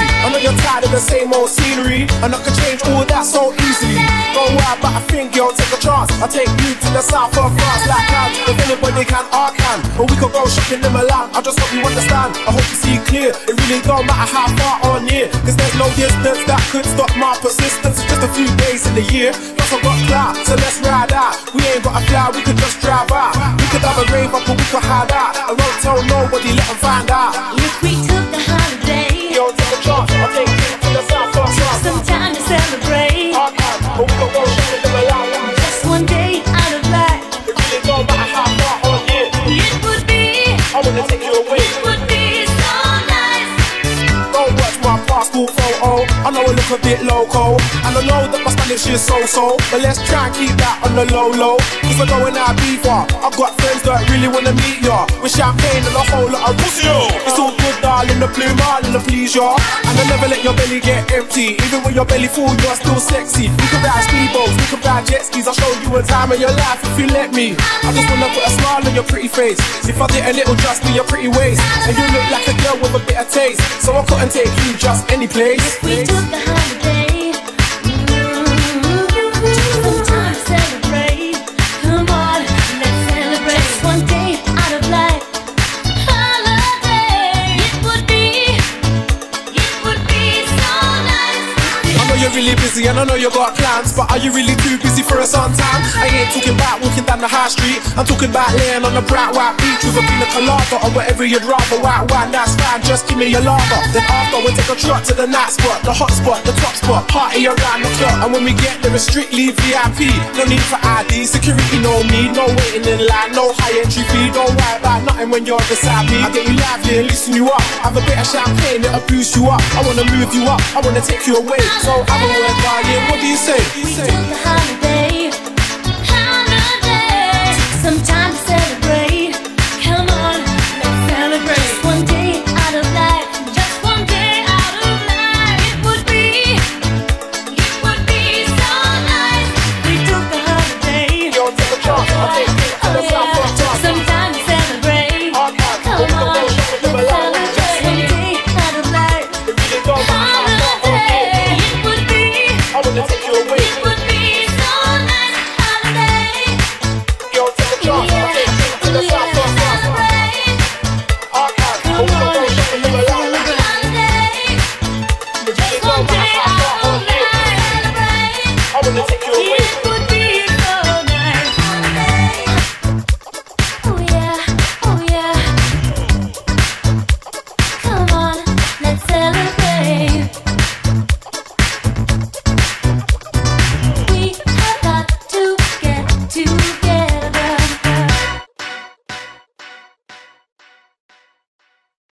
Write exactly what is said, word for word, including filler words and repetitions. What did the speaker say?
I know you're tired of the same old scenery, and I can change all that so easily. Don't worry about a thing, girl, take a chance. I'll take you to the south of France like can. If anybody can, I can. Or we could go shopping in Milan. I just hope you understand, I hope you see clear. It really don't matter how far or near, cause there's no distance that could stop my persistence. It's just a few days in the year, plus I got clout, so let's ride out. We ain't got a fly, we could just drive out. We could have a rave up or we could hide out. I won't tell nobody, let them find out. If we took a holiday, yo, take a chance, I'll take you to the south of France. some time to celebrate. I can, but we could go shopping in Milan. Just one day out of life, It really don't matter how far or near, it would be, I wanna take you away. it would be so nice. Don't watch my passport photo, I know I look a bit loco, and I know that my Spanish is so-so, but let's try and keep that on the low-low. If we're going out Ibiza, I've got friends that really wanna meet ya, with champagne and a whole lot of pussy. It's all good, darling, the blue marlin, the please ya. And I never let your belly get empty, even when your belly full, you're still sexy. We can ride speedboats, we can ride jet skis, I'll show you a time of your life if you let me. I just wanna put a smile on your pretty face, if I did a little just be your pretty waist, and you look like a girl with a bit of taste, so I couldn't take you just any place. If we took a holiday, some time to celebrate. Come on, let's celebrate. Just one day out of life, holiday. It would be, it would be so nice. I know you're really busy and I know you got plans, but are you really too busy for a suntan? I ain't talking about walking down the high street, I'm talking about laying on a bright white beach with a pina colada or whatever you'd rather. White wine, that's fine, just give me your lava. Then after we'll take a trot to the night spot, the hot spot, the top spot, party around the clock. And when we get there it's strictly V I P, no need for I D, security no need, no waiting in line, no high entry fee. Don't worry about nothing when you're beside me. I get you lively and loosen you up, have a bit of champagne, it'll boost you up. I wanna move you up, I wanna take you away, so have a word, darling, what do you say? We took a holiday,